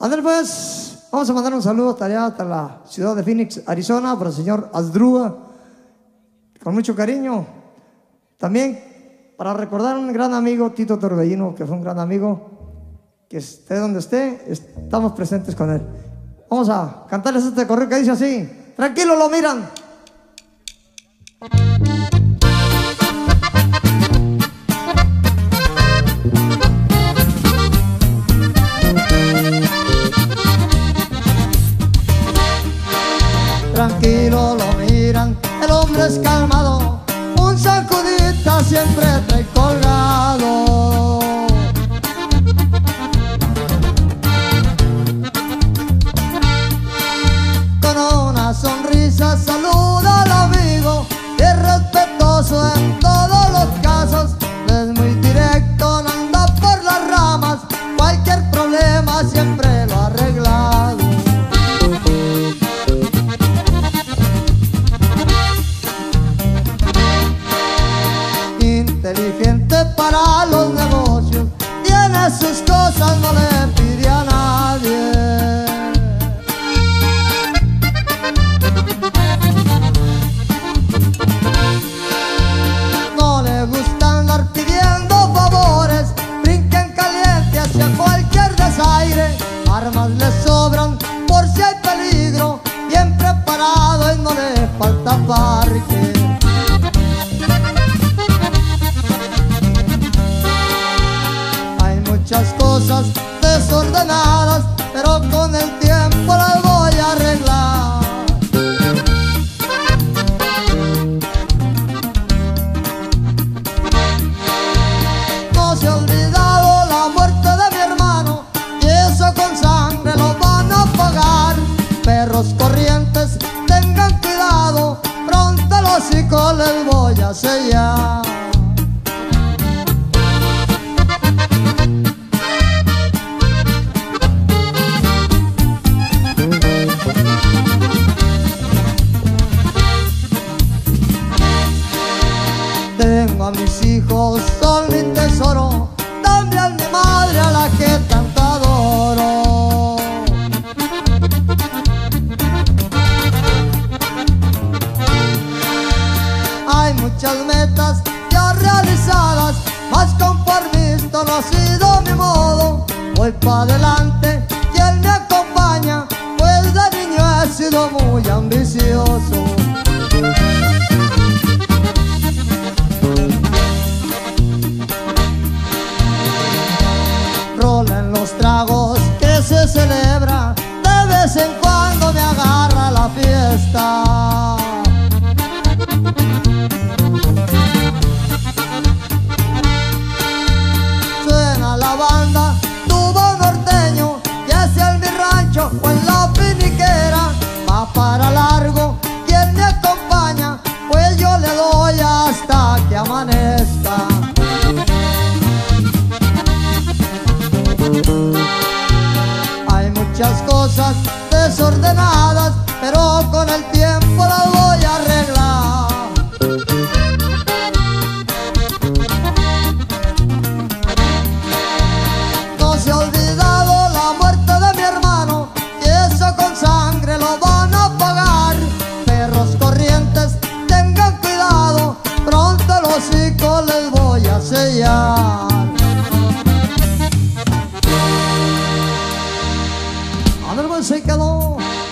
Andrés, pues, vamos a mandar un saludo hasta allá, hasta la ciudad de Phoenix, Arizona, para el señor Asdrúa, con mucho cariño. También para recordar a un gran amigo, Tito Torbellino, que fue un gran amigo, que esté donde esté, estamos presentes con él. Vamos a cantarles este corrido que dice así: tranquilo lo miran. Tranquilo lo miran, el hombre es calmado, un sacudita siempre trae colgado. Con una sonrisa saluda al amigo, es respetuoso en todos los casos, es muy directo, no anda por las ramas, cualquier problema siempre lo ha arreglado. Inteligente para los negocios, tiene sus cosas, no le pide a nadie. No le gusta andar pidiendo favores, brinca en caliente hacia cualquier desaire. Armas le sobran por si hay peligro, bien preparado y no le falta parque. Muchas cosas desordenadas, pero con el tiempo las voy a arreglar. No se ha olvidado la muerte de mi hermano, y eso con sangre lo van a pagar. Perros corrientes, tengan cuidado, pronto el hocico les voy a sellar. Tengo a mis hijos, son mi tesoro, también mi madre a la que tanto adoro. Hay muchas metas ya realizadas, más conformista no ha sido mi modo. Voy pa' adelante y él me acompaña, pues de niño he sido muy ambicioso. Rolen los tragos que se celebra, de vez en cuando me agarra la fiesta. Suena la banda, tubo norteño, ya sea en mi rancho o en la finiquera. Va para largo, quien me acompaña, pues yo le doy hasta que amanezca. Hay muchas cosas desordenadas, pero con el tiempo las voy a arreglar. No se ha olvidado la muerte de mi hermano, y eso con sangre lo van a pagar. Perros corrientes, tengan cuidado, pronto el hocico les voy a sellar. Andrés, se quedó.